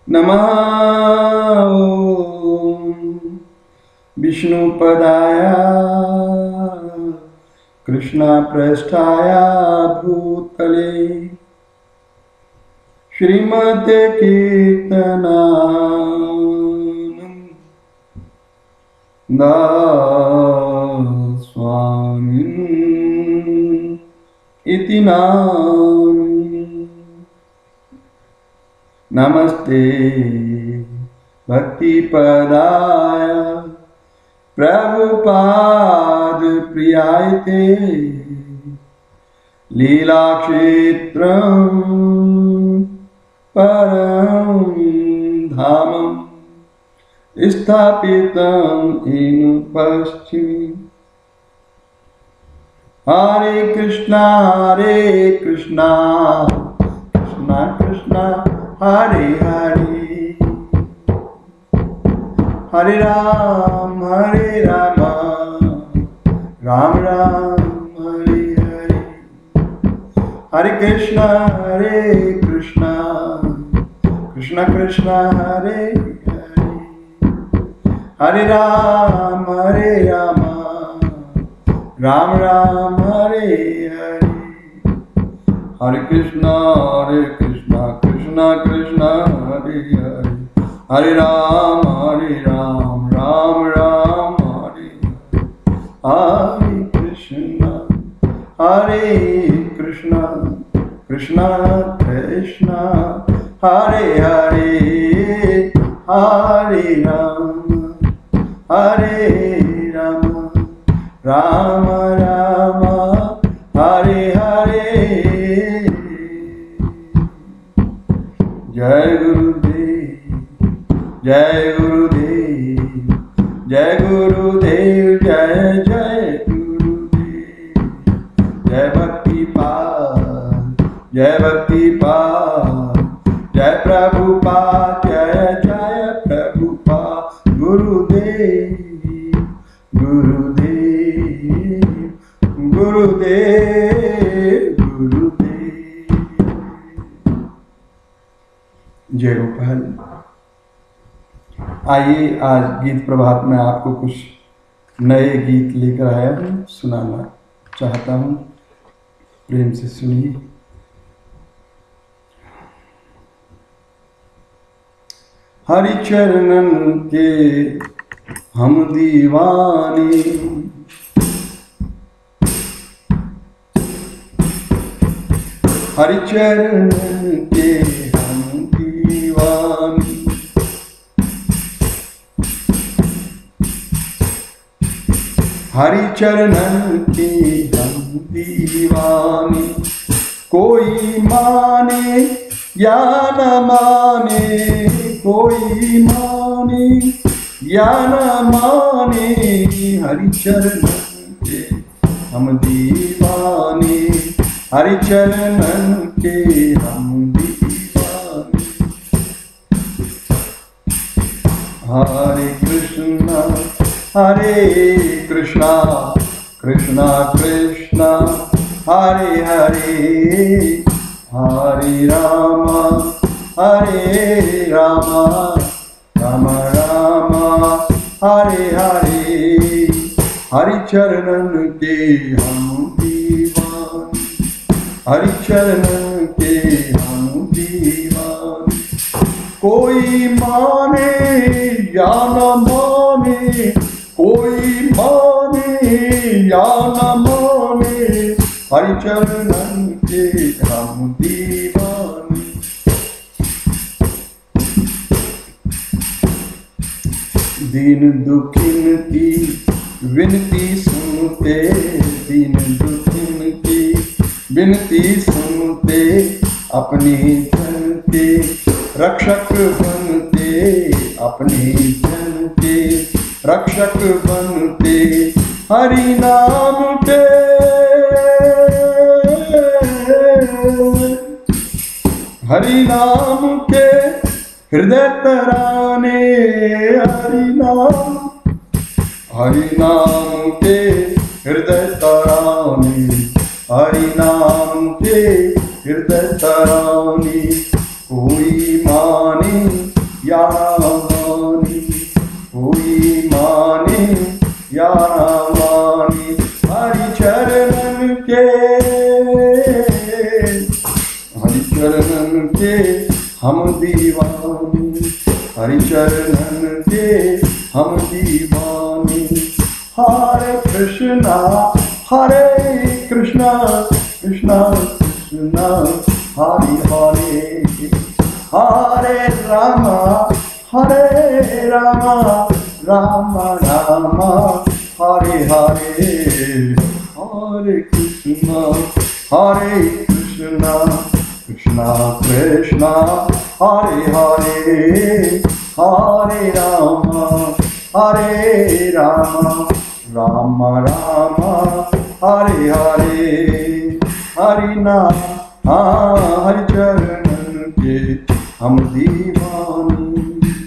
नमः ॐ विष्णुपदाय कृष्णपृष्ठाय भूतले श्रीमते कीर्तनानंद स्वामी इति नाम। नमस्ते भक्तिपदाय प्रभुपाद प्रियाय ते लीलाक्षेत्रं परं धामं स्थापितं येन पश्चिमे। हरे कृष्णा कृष्णा कृष्णा हरे हरे, हरे राम राम राम हरे हरे, हरे कृष्णा कृष्णा कृष्णा हरे हरे, हरे राम राम राम हरे हरे, हरे कृष्णा कृष्णा कृष्णा हरे हरे, हरे राम राम राम हरे हरे, हरे कृष्णा कृष्णा कृष्णा हरे हरे, हरे राम राम राम हरे हरे। जय गुरुदेव जय गुरुदेव जय गुरुदेव जय जय गुरुदेव, जय भक्ति पाद जय प्रभुपाद जय जय प्रभुपाद, गुरुदेव गुरुदेव गुरुदेव गुरुदेव। जय गोपाल। आइए आज गीत प्रभात में आपको कुछ नए गीत लेकर आया हूँ, सुनाना चाहता हूँ, प्रेम से सुनिए। हरि चरणन के हम दीवाने, हरि चरणन के हम दीवाने, हरि चरणन के हम दीवाने, कोई माने या न माने, कोई माने या न माने, हरि चरणन के हम दीवाने, हरि चरणन के हम दीवाने। हरे कृष्णा कृष्णा कृष्णा हरे हरे, हरे राम राम राम हरे हरे, हरि चरणन के हम दीवाने, हरि चरणन के हम दीवाने, कोई माने या न माने, कोई माने या न माने, हरि चरणन के हम दीवाने। दीन दुखिन की विनती सुनते, दीन दुखिन की विनती सुनते, अपने जन के रक्षक बनते, अपने जन के रक्षक बनते, हरि नाम के हरि नाम के हृदय तराने, हरि नाम के हृदय तराने, हरि नाम के हृदय तराने, कोई माने चरणन के हम दीवाने, हरि चरणन के हम दीवाने। हरे कृष्णा कृष्णा कृष्णा हरे हरे, हरे रामा राम राम हरे हरे। हरे कृष्णा कृष्णा कृष्णा हरे हरे, हरे राम राम राम हरे हरे। हरि नाम हरि चरणन के हम दीवाने,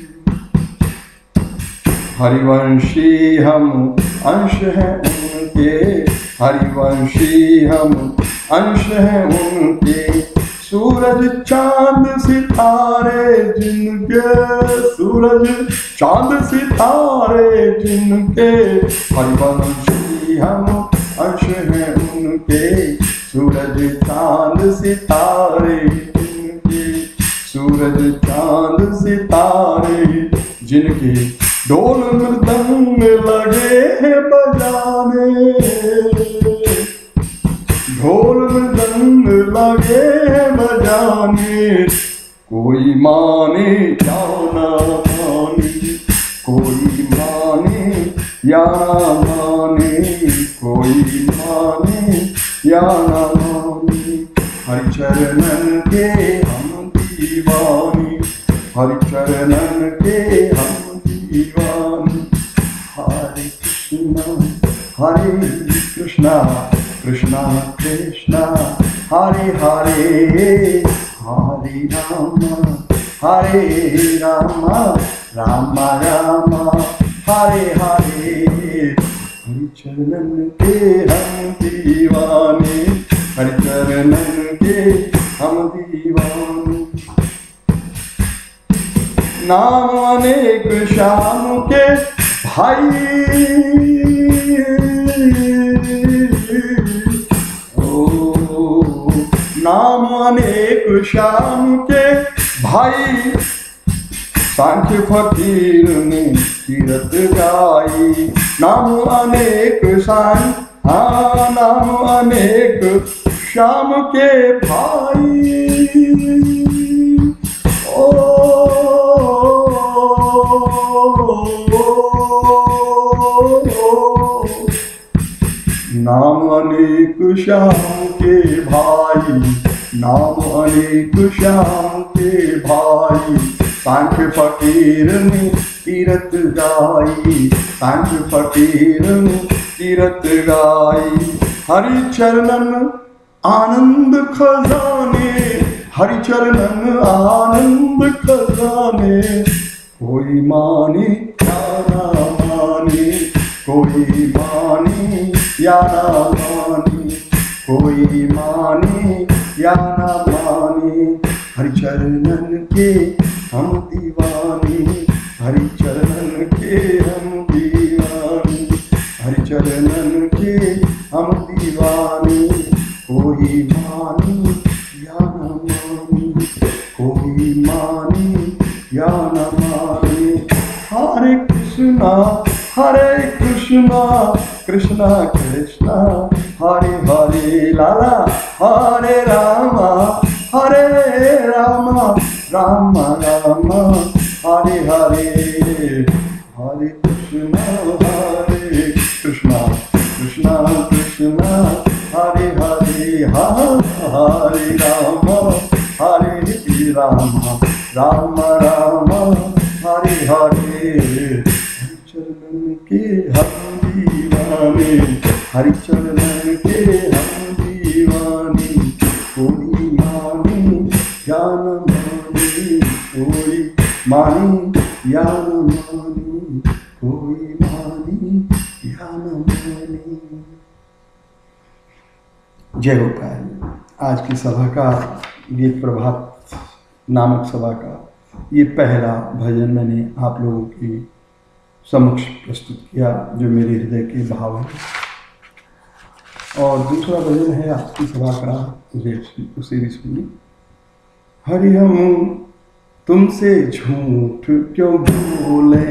हरिवंशी हम अंश हैं उनके, हरिवंशी हम अंश हैं उनके। सूरज चांद सितारे जिनके, सूरज चांद सितारे जिनके, हरिवंशी हम अंश हैं उनके। सूरज चांद सितारे जिनके, सूरज चांद सितारे जिनके, ढोल मृदंग लगे हैं बजाने, ढोल मृदंग लगे हैं बजाने। कोई माने या ना माने, कोई माने या ना माने, कोई माने या ना माने। हरि चरणन के हम दीवाने, हरि चरणन के हम दीवाने। हरे कृष्णा कृष्णा कृष्णा हरे हरे, हरे राम राम राम हरे हरे। हरि चरणन के हम दीवाने, हरि चरणन के हम दीवाने। नाम अनेक श्याम के भाई, नाम अनेक श्याम के भाई। सांख्य फकीर ने कीरत गाई, नाम अनेक नाम अनेक श्याम के भाई। नाम अनेक श्याम के भाई, नाम अनेक श्याम के भाई। सांख्य फकीर ने कीरत गाई, सांख्य फकीर ने कीरत गाई। हरि चरणन आनंद खजाने, हरि चरणन आनंद खजाने। कोई माने या ना माने, कोई माने या ना माने, कोई माने या ना माने। हरि चरणन के हम दीवाने, हरि चरणन के हम दीवाने, हरि चरणन के हम दीवाने। कोई माने या ना माने, कोई माने या ना माने। हरे कृष्णा कृष्णा कृष्णा हरे हरे लाला, हरे राम राम राम हरे हरे। हरे कृष्णा कृष्णा कृष्णा हरे हरे, हरे राम राम राम हरे हरे। चरणन के हम दीवाने, हरि चरणन के हम दीवाने। कोई माने या न माने, कोई माने या न माने, कोई माने या न माने। जय गोपाल। आज की सभा का गीत प्रभात नामक सभा का ये पहला भजन मैंने आप लोगों की समक्ष प्रस्तुत किया, जो मेरे हृदय के भाव है। और दूसरा भजन है आपकी सभा का, उसे भी सुनिए। हरि हम तुमसे झूठ क्यों बोले।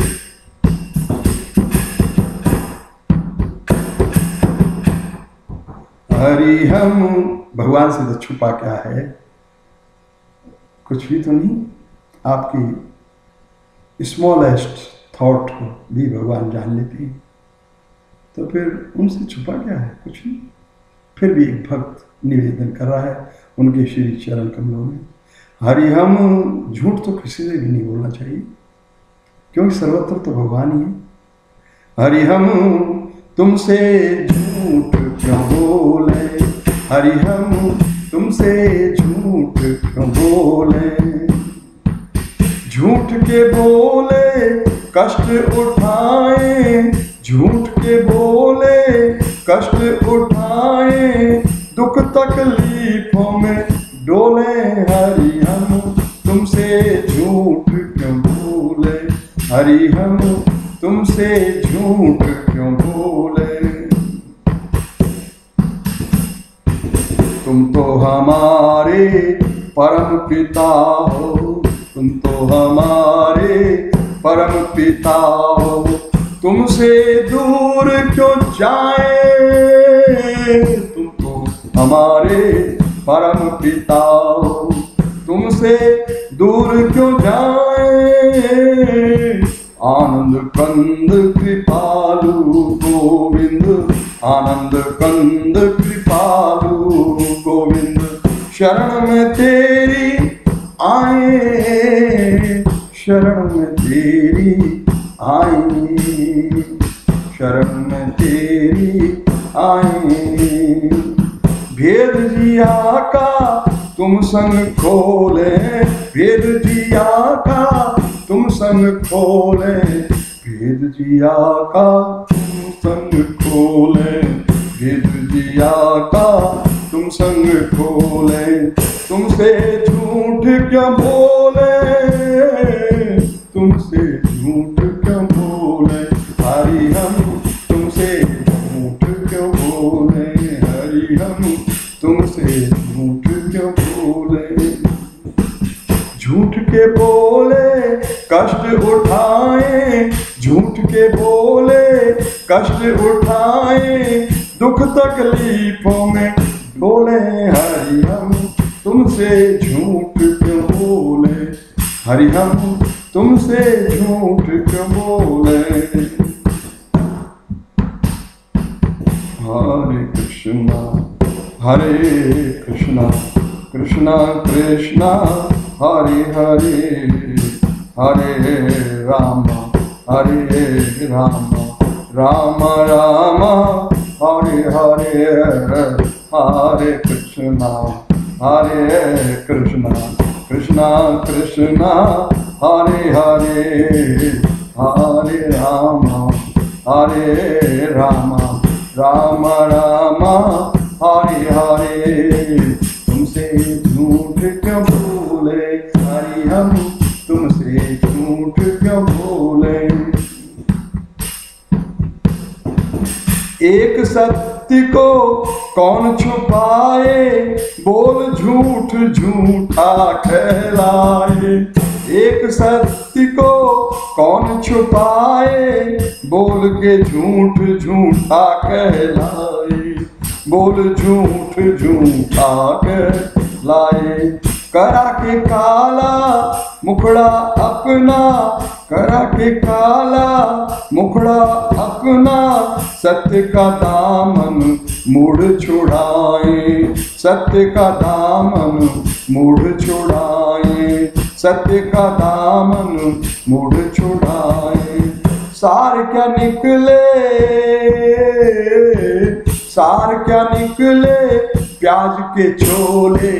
हरि हम, भगवान से तो छुपा क्या है, कुछ भी तो नहीं। आपकी स्मॉलेस्ट थॉट को भी भगवान जान लेते हैं, तो फिर उनसे छुपा क्या है, कुछ नहीं। फिर भी एक भक्त निवेदन कर रहा है उनके श्री चरण कमलों में, हरि हम झूठ तो किसी से भी नहीं बोलना चाहिए, क्योंकि सर्वत्र तो भगवान ही है। हरि हम तुमसे झूठ क्यों बोले, हरि हम तुमसे झूठ क्यों बोले। झूठ के बोले कष्ट उठाए, झूठ के बोले कष्ट उठाए, दुख तकलीफों में डोले। हरि हम तुमसे झूठ क्यों बोले, हरि हम तुमसे झूठ क्यों बोले। तुम तो हमारे परम पिता हो, तुम तो हमारे परम पिता हो, तुमसे दूर क्यों जाए। तुम तो हमारे परम पिता हो, तुमसे दूर क्यों जाए। आनंद कंद कृपालु गोविंद, आनंद कंद कृपालु गोविंद, शरण में तेरी आए, शरण में तेरी आए, शरण में तेरी आए। भेद जिया का तुम संग खोले, भेद जिया का तुम संग खोले, भेद जिया का तुम संग खोले, भेद जिया का तुम संग खोले। तुमसे झूठ क्यों बोले, तुमसे झूठ क्यों बोले। हरि हम तुमसे झूठ क्यों बोले, हरि हम तुमसे झूठ क्यों बोले। झूठ के बोले कष्ट उठाए, झूठ के बोले कष्ट उठाए, दुख तकलीफों में डोले। हरि हम तुमसे झूठ क्यों बोले, हरि हम तुमसे झूठ क्यों बोले। हरे कृष्णा कृष्णा कृष्णा हरे हरे, हरे राम राम राम हरे हरे। हरे कृष्णा कृष्णा कृष्णा हरे हरे, हरे राम राम राम हरे हरे। तुमसे झूठ क्यों बोले, हरि हम तुमसे झूठ क्यों बोले। एक सत्य को कौन छुपाए, बोल झूठ झूठा कहलाए। एक सत्य को कौन छुपाए, बोल के झूठ झूठा कहलाए, बोल झूठ झूठा कहलाए। करा के काला मुखड़ा अपना, करा के काला मुखड़ा अपना, सत्य का दामन मुड़ छुड़ाए, सत्य का दामन मुड़ छुड़ाए, सत्य का दामन मुड़ छुड़ाए। सार क्या निकले, सार क्या निकले प्याज के छोले।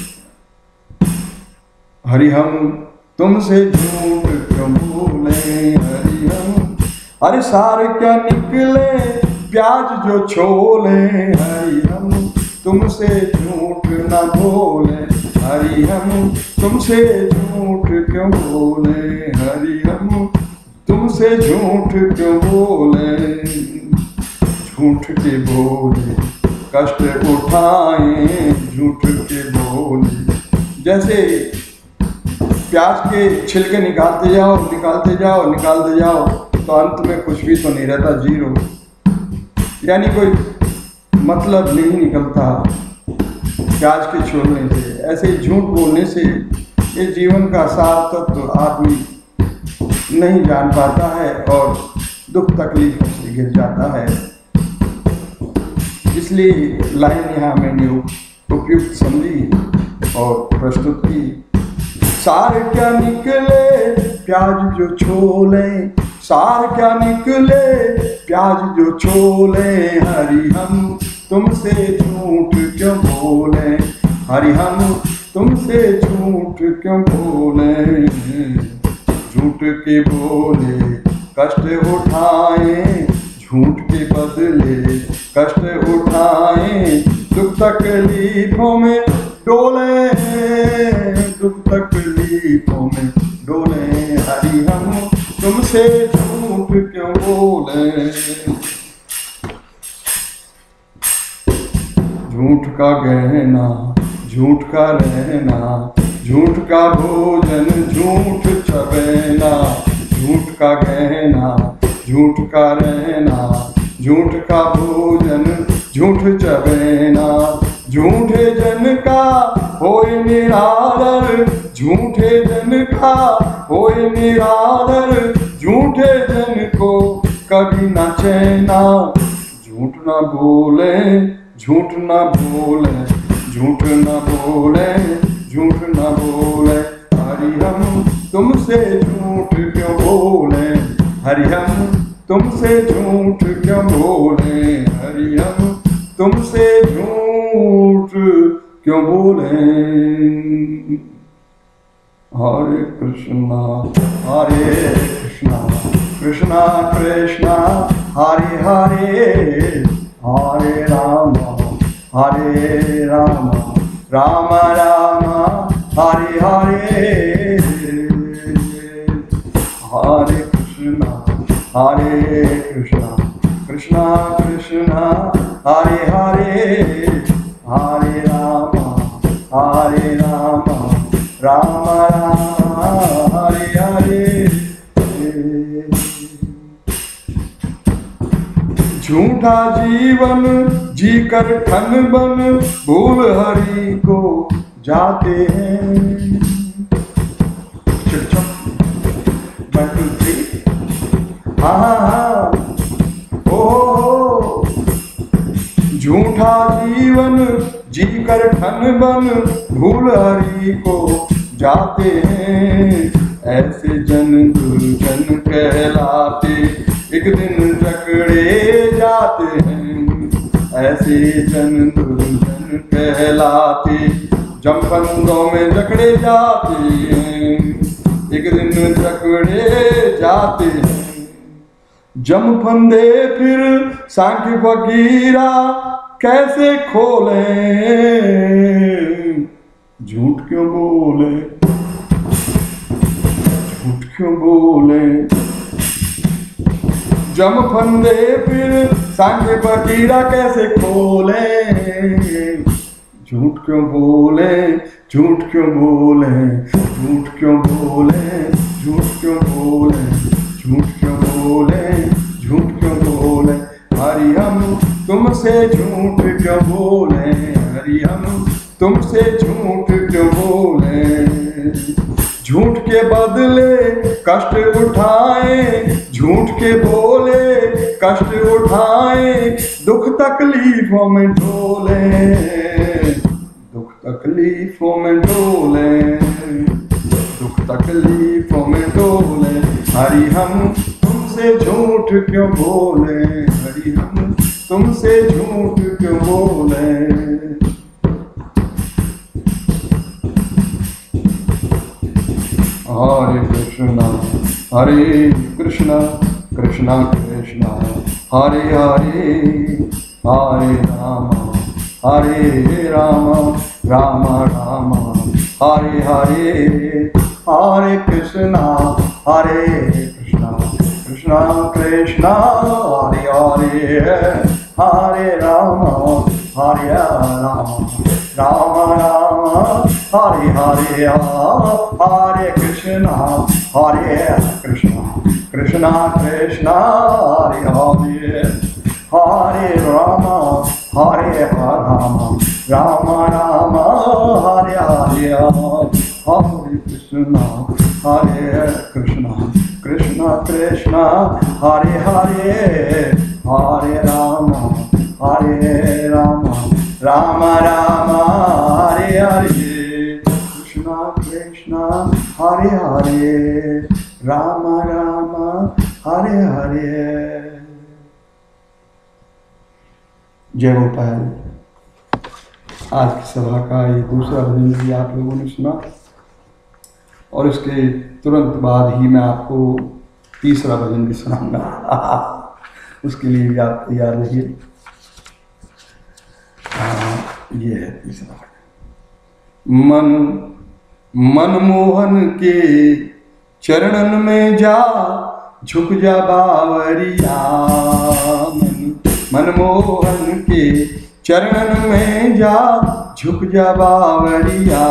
हरि हम तुमसे झूठ क्यों बोले, हरि हम, अरे सार क्या निकले प्याज जो छोले। हरि हम तुमसे झूठ न बोले, हरि हम तुमसे झूठ क्यों बोले, हरि हम तुमसे झूठ क्यों बोले। झूठ के बोले कष्ट उठाए, झूठ के बोले जैसे प्याज के छिलके निकालते जाओ निकालते जाओ निकालते जाओ तो अंत में कुछ भी तो नहीं रहता, जीरो, यानी कोई मतलब नहीं निकलता प्याज के छोड़ने से। ऐसे ही झूठ बोलने से ये जीवन का सार तत्व आदमी नहीं जान पाता है और दुख तकलीफों से गिर जाता है। इसलिए लाइन यहाँ मैंने उपयुक्त समझी और प्रस्तुत की। सार क्या निकले प्याज जो छोले, सार क्या निकले प्याज जो छोले, हरि हम तुमसे झूठ क्यों बोले, हरि हम तुमसे झूठ क्यों बोले। झूठ के बोले कष्ट उठाए, झूठ के बदले कष्ट उठाए, दुख तकलीफों में डोले, दुख तकलीफों में डोले, हरि हम तुमसे झूठ क्यों बोले। झूठ का गहना झूठ का रहना, झूठ का भोजन झूठ चबेना, झूठ का गहना झूठ का रहना, झूठ का भोजन झूठ चबेना, झूठे जन का होए निरादर, झूठे जन का होए निरादर, झूठे जन को कभी न चैना। झूठ न बोले झूठ न बोले, झूठ न बोले झूठ न बोले, हरि हम तुमसे झूठ क्यों बोले, हरि हम तुमसे झूठ क्यों बोले, हरि हम तुमसे झूठ क्यों बोले। हरे कृष्णा कृष्णा कृष्णा हरे हरे, हरे राम राम राम हरे हरे। हरे कृष्णा कृष्णा कृष्णा हरे हरे, हरे राम राम राम हरे हरे। झूठा जीवन जीकर ठन बन भूल हरि को जाते हैं। हाँ ओ झूठा जीवन जीकर ठन बन भूल हरि को जाते हैं। ऐसे जन दुर्जन कहलाते एक दिन जकड़े जाते हैं। ऐसे जन दुर्जन कहलाते जमबंदों में जकड़े जाते हैं, एक दिन जकड़े जाते हैं। जम फंदे फिर सांख्य फकीरा कैसे खोले, झूठ क्यों बोले, झूठ क्यों बोले। जम फंदे फिर सांख्य फकीरा कैसे खोले, झूठ क्यों बोले, झूठ क्यों बोले, झूठ क्यों बोले, झूठ क्यों बोले, झूठ क्यों बोले, झूठ क्यों बोले। हरि हम तुमसे झूठ क्यों बोले, हरि हम तुमसे झूठ क्यों बोले। झूठ के बदले कष्ट उठाए, झूठ के बोले कष्ट उठाए, दुख तकलीफों में डोले, दुख तकलीफों में डोले, दुख तकलीफों में डोले। हरि हम तुमसे झूठ क्यों बोले, हरि हम तुमसे झूठ क्यों बोले। हरे कृष्णा कृष्णा कृष्णा हरे हरे, हरे राम राम राम हरे हरे। हरे कृष्णा कृष्णा कृष्णा हरे हरे, हरे राम राम राम हरे हरे हरे कृष्णा कृष्णा कृष्णा कृष्णा हरे हरे हरे राम हरे राम राम राम हरे हरे हरे कृष्णा कृष्णा कृष्णा कृष्णा हरे हरे हरे राम राम राम राम हरे हरे कृष्णा कृष्णा हरे हरे राम राम हरे हरे। जय गोपाल। आज की सभा का ये दूसरा भजन भी आप लोगों ने सुना और इसके तुरंत बाद ही मैं आपको तीसरा भजन भी सुनाऊंगा। उसके लिए भी आप तैयार रहिए। ये है तीसरा मन मनमोहन के चरणन में जा झुक जा बावरिया। मनमोहन के चरणन में जा झुक जा बावरिया।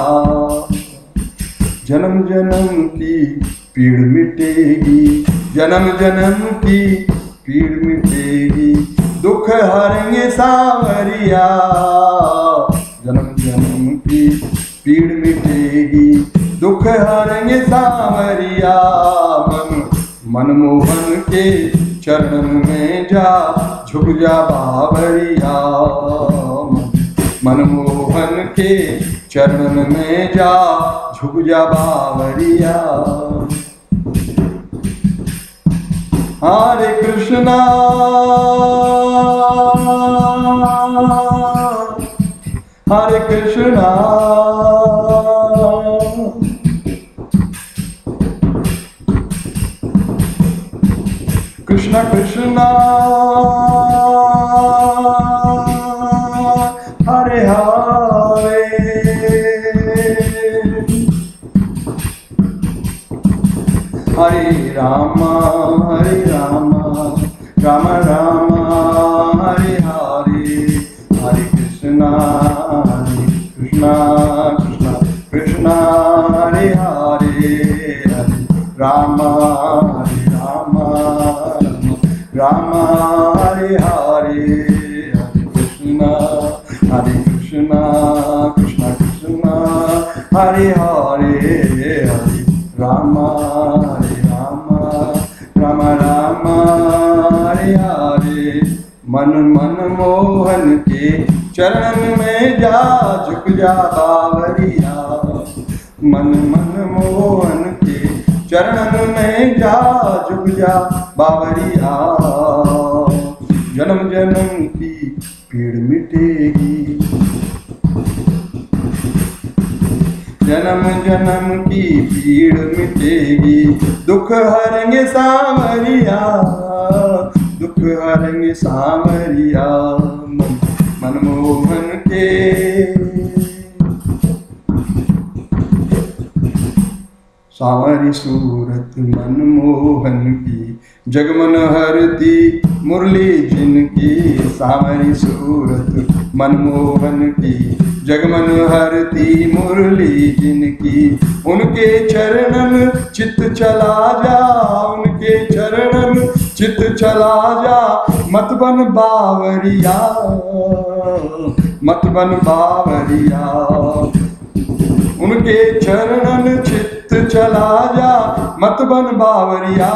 जन्म जन्म की पीड़ मिटेगी, जन्म जन्म की पीड़ मिटेगी, दुख हरेंगे सांवरिया। जन्म जन्म की पीड़ मिटेगी, दुख हरेंगे सांवरिया। मनमोहन के चरणन में जा झुक जा बावरिया। मनमोहन के चरणन में जा झुक जा बावरिया। हरे कृष्णा हरे कृष्णा कृष्णा कृष्णा हरे हरे हरे राम राम राम हरे हरे हरे कृष्णा कृष्णा कृष्णा हरे हरे हरे राम राम हरे हरे हरे कृष्णा कृष्णा कृष्णा हरे हरे हरे राम राम हरे हरे। मन मनमोहन के चरण में जा झुक जा बावरिया। मन मनमोहन के चरणन में जा झुक जा बावरिया। जन्म जन्म की पीड़ मिटेगी, जन्म जन्म की पीड़ मिटेगी, दुख हरेंगे सांवरिया। दुख हरेंगे सांवरिया। मनमोहन के सांवरी सूरत मनमोहन की, जगमन हरती मुरली जिनकी। सांवरी सूरत मनमोहन की, जगमन हरती मुरली जिनकी। उनके चरणन चित चला जा, उनके चरणन चित चला जा। मत बन बावरिया, मत बन बावरिया। उनके चरणन चित चला जा, मत बन बावरिया।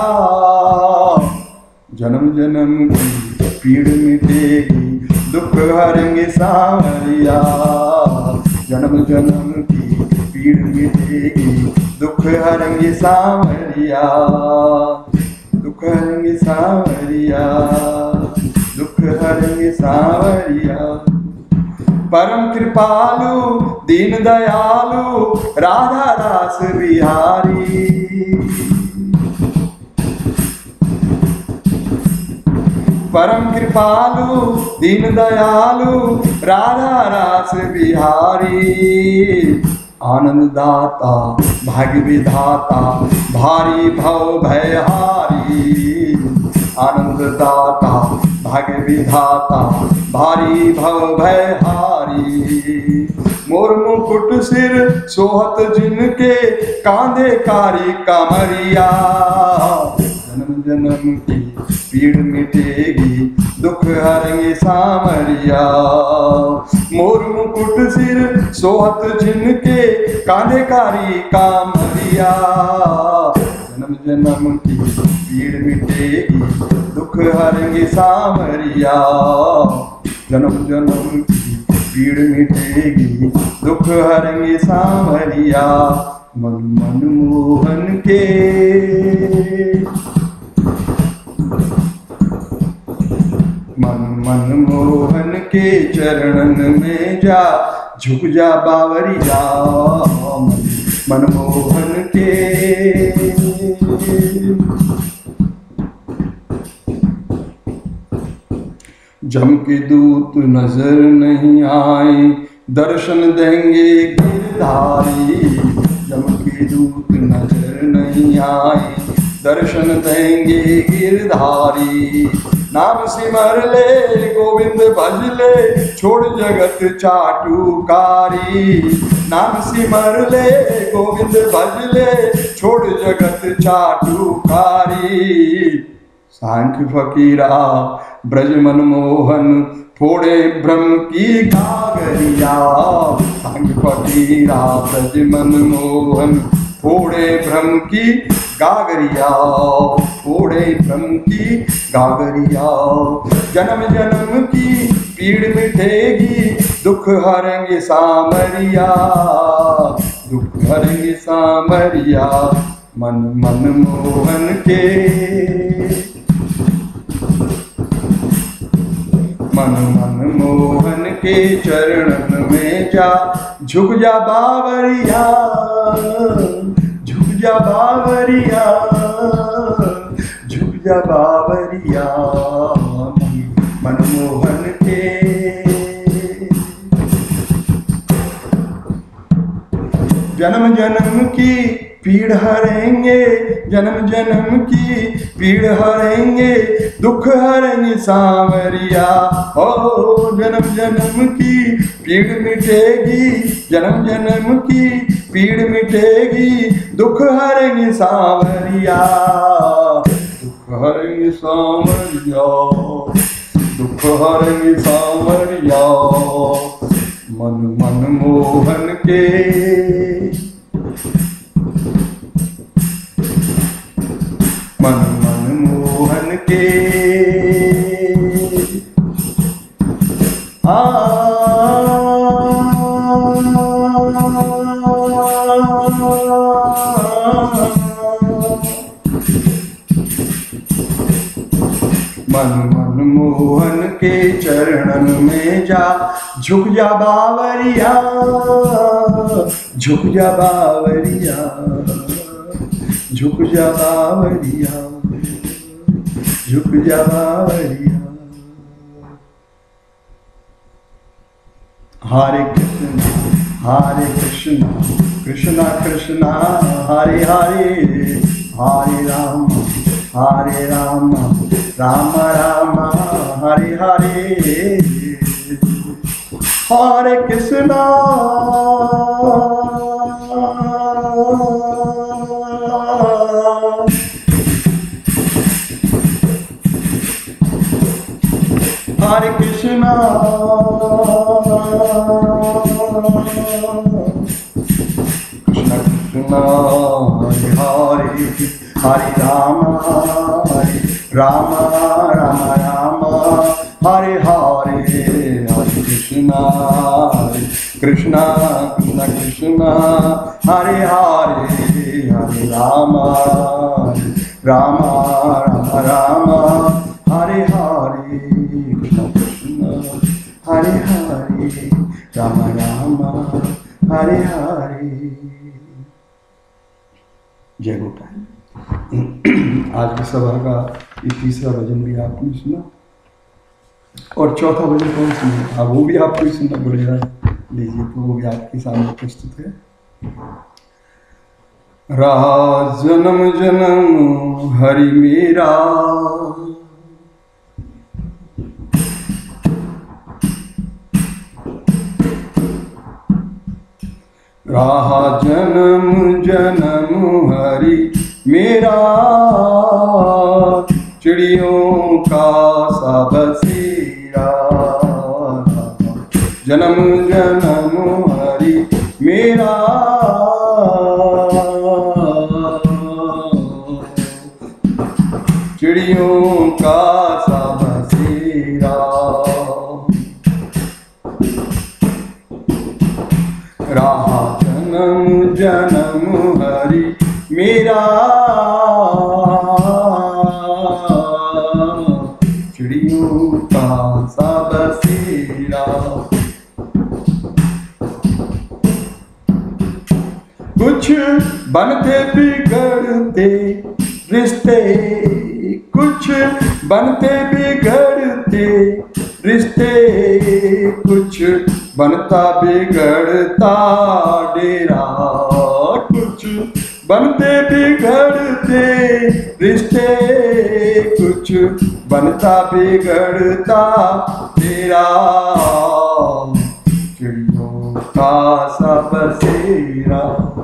जन्म जन्म की पीड़ मिटेगी, दुख हरेंगे सांवरिया। जन्म जन्म की पीड़ मिटेगी, दुख हरेंगे सांवरिया। दुख हरेंगे सांवरिया, दुख हरेंगे सांवरिया। परम कृपालु दीन दयालु राधा दास बिहारी। परम कृपालु दीन दयालु राधा रास बिहारी। आनंद दाता भाग्य विधाता भारी भव भयहारी। आनंद दाता भाग्य विधाता भारी भव भयहारी। मोर मुकुट सिर सोहत जिनके, कांधे कारी कामरिया। जन्म जन्म की पीड़ मिटेगी, दुख हरेंगे सामरिया। मोर मुकुट सिर सोहत जिनके, कांधे कारी कामरिया। जन्म जन्म की पीड़ मिटेगी, दुख हरेंगे सामरिया। जन्म जन्म की पीड़ मिटेगी, दुख हरेंगे सामरिया। मन मनमोहन के मन मनमोहन के चरणन में जा, झुक जा बावरिया। मनमोहन के जम के दूत नजर नहीं आए, दर्शन देंगे गिरधारी। जम के दूत नजर नहीं आए, दर्शन देंगे गिरधारी। नाम सिमर ले गोविंद भज ले, छोड़ जगत चाटुकारी। नाम सिमर ले गोविंद भज ले, छोड़ जगत चाटुकारी। सांख्य फकीरा ब्रज मनमोहन, फोड़े भ्रम की गागरिया। सांख्य फकीरा ब्रज मनमोहन, फोड़े भ्रम की गागरिया। फोड़े भ्रम की गागरिया। जन्म जन्म की पीड़ मिटेगी, दुख हरेंगे सामरिया। दुख हरेंगे सामरिया। मन मनमोहन के मन मनमोहन के चरणन में जा, झुक जा बावरिया। झुक जा बावरिया, झुक जा बावरिया। मनमोहन के जन्म जन्म की पीड़ हरेंगे, जन्म जन्म की पीड़ हरेंगे, दुख हरेंगे सावरिया। ओ जन्म जन्म की पीड़ मिटेगी, जन्म जन्म की पीड़ मिटेगी, दुख हरेंगे सावरिया। दुख हरेंगे सावरिया, दुख हरेंगे सावरिया। मन मनमोहन के मन मनमोहन के मन मनमोहन के चरणन में जा, झुक जा बावरिया। झुक जा बावरिया, झुक जा बावरिया, झुक जा बावरिया। हरे कृष्ण कृष्ण कृष्ण हरे हरे, हरे राम राम राम हरे हरे। हरे कृष्ण हरे कृष्ण कृष्ण कृष्ण हरे हरे, हरे राम राम राम हरे हरे। हरे कृष्ण कृष्ण कृष्ण कृष्ण हरे हरे, हरे राम राम राम हरे हरे। कृष्ण कृष्ण हरे हरे, राम राम हरे हरे। जय गोपाल। आज की सभा का ये तीसरा भजन भी आपने सुना, और चौथा भजन कौन सुना? अब वो भी आपको ही सुनना पड़ेगा। लीजिए, तो वो भी आपके सामने प्रस्तुत है। रहा जन्म जन्म हरि मेरा, रहा जन्म जन्म हरि मेरा, चिड़ियों का सा बसेरा। जन्म जन्म हरि मेरा, चिड़ियों का सा बसेरा। रहा जन्म जन्म हरि मेरा, चिड़ियों का सा बसेरा। कुछ बनते बिगड़ते रिश्ते, कुछ बनते बिगड़ते रिश्ते, कुछ बनता बिगड़ता डेरा। कुछ बनते बिगड़ते रिश्ते, कुछ बनता बिगड़ता डेरा। चिड़ियों का सा बसेरा,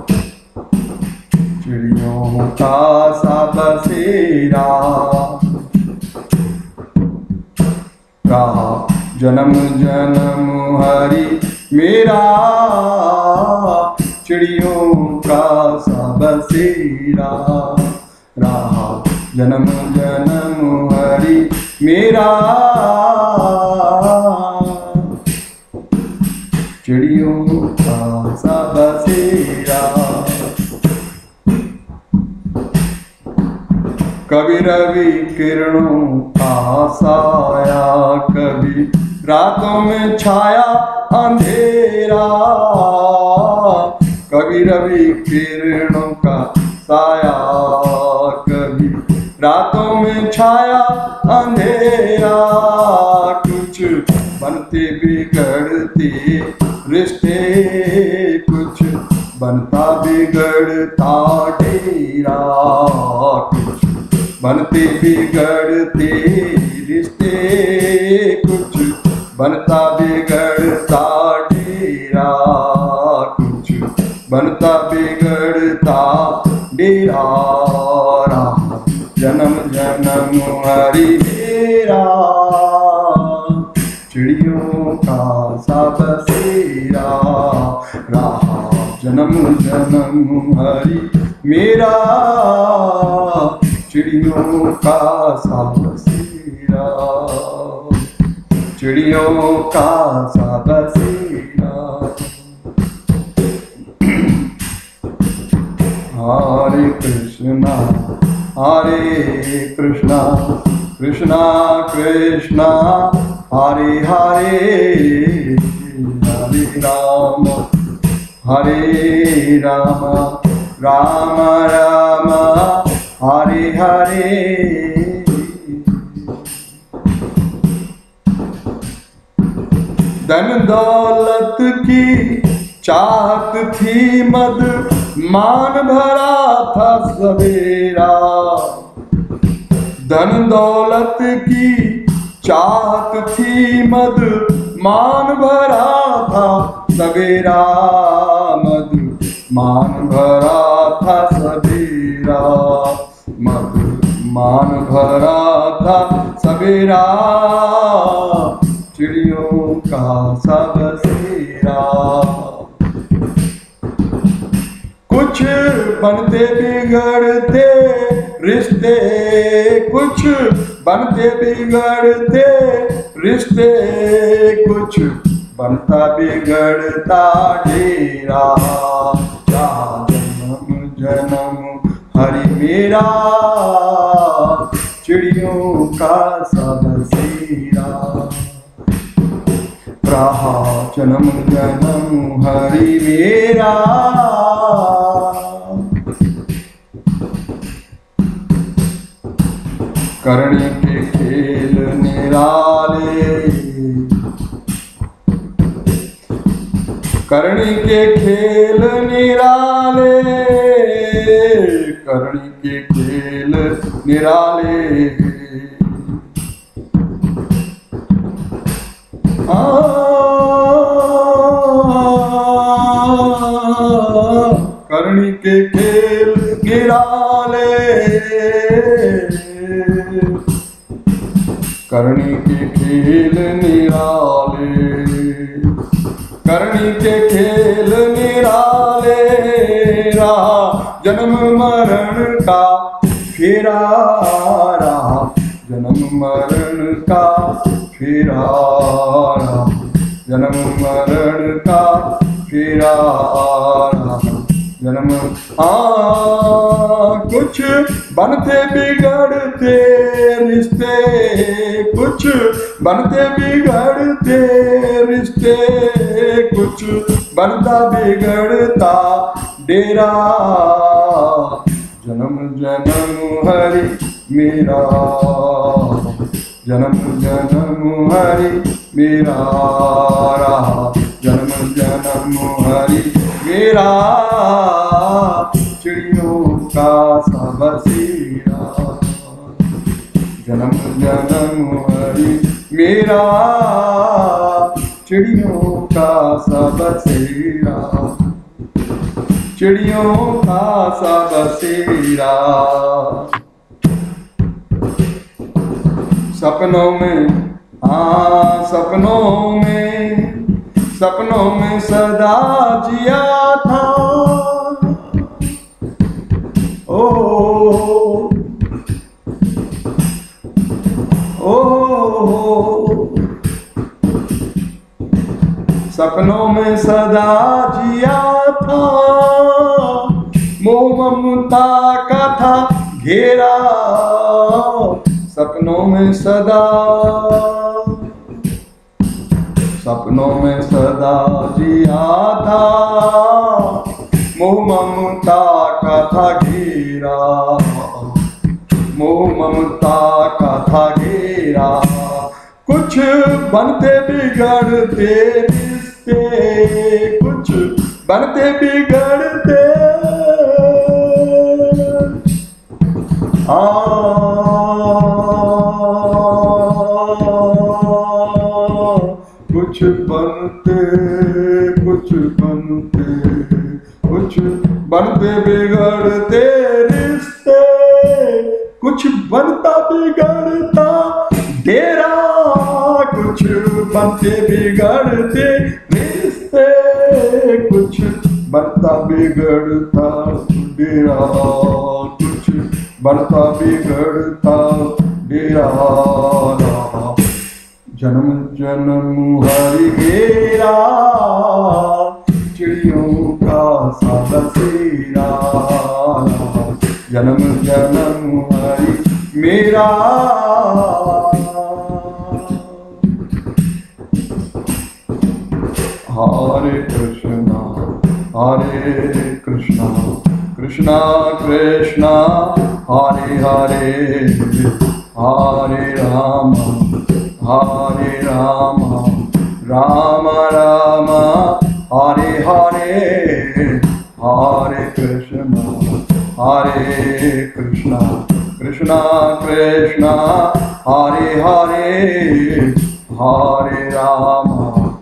चिड़ियों का सा बसेरा। रहा जन्म जन्म हरि मेरा, चिड़ियों का सा बसेरा। रहा जन्म जन्म हरि मेरा, चिड़ियों का सा बसेरा। कभी रवि किरणों का साया, कभी रातों में छाया अंधेरा। कभी रवि किरणों का साया, कभी रातों में छाया अंधेरा। कुछ बनते बिगड़ते रिश्ते, कुछ बनता बिगड़ता डेरा। कुछ बनते बिगड़ते रिश्ते, कुछ बनता बिगड़ता डेरा। कुछ बनता बिगड़ता डेरा। रहा जन्म जन्म हरि मेरा, चिड़ियों का सा बसेरा। रहा जन्म जन्म हरि मेरा, चिड़ियों का सा बसेरा। चिड़ियों का सा बसेरा। हरे कृष्णा कृष्णा कृष्णा हरे हरे, हरे राम राम राम हरे हरे। धन दौलत की चाहत थी मद, मान भरा था सवेरा। धन दौलत की चाहत थी मद, मान भरा था सवेरा। मद मान भरा था सवेरा, मद मान भरा था सवेरा। चिड़ियों का सा बसेरा। कुछ बनते बिगड़ते रिश्ते, कुछ बनते बिगड़ते रिश्ते, कुछ बनता बिगड़ता डेरा। जन्म जन्म हरि मेरा, चिड़ियों का सा बसेरा। रहा जन्म जन्म हरि मेरा, करने के खेल निराले, करने के खेल निराले, करने के खेल निराले। आ के खेल निराले, करनी के खेल निराले, करनी के खेल निराले, रहा जन्म मरण का फेरा, रहा जन्म मरण का फेरा, रहा जन्म मरण का फेरा, रहा जन्म। कुछ बनते बिगड़ते रिश्ते, कुछ बनते बिगड़ते रिश्ते, कुछ बनता बिगड़ता डेरा, जन्म जन्म हरि मेरा, जन्म जन्म हरि मेरा, रहा जन्म जन्म हरि मेरा, चिड़ियों का सा बसेरा, जन्म जन्म हरि मेरा, चिड़ियों का सा बसेरा, चिड़ियों का सा बसेरा। सपनों में, हाँ सपनों में, सपनों में सदा जिया था, ओ सपनों में सदा जिया था, मोह ममता का था घेरा, सपनों में सदा, सपनों में सदा जिया था, मोह ममता का था घेरा, मोह ममता का था घेरा, कुछ बनते बिगड़ते रिश्ते, कुछ बनते बिगड़ते, कुछ बनते, कुछ बनते, कुछ बनते बिगड़ते रिश्ते, कुछ बनता बिगड़ता डेरा, कुछ बनते बिगड़ते रिश्ते, कुछ बनता बिगड़ता डेरा, कुछ बनता बिगड़ता डेरा, रहा जन्म जन्म हरि मेरा, चिड़ियों का सा बसेरा, जन्म जन्म हरि मेरा। हरे कृष्णा कृष्णा कृष्णा हरे हरे, हरे राम राम राम हरे हरे, हरे कृष्णा कृष्णा कृष्णा हरे हरे, हरे राम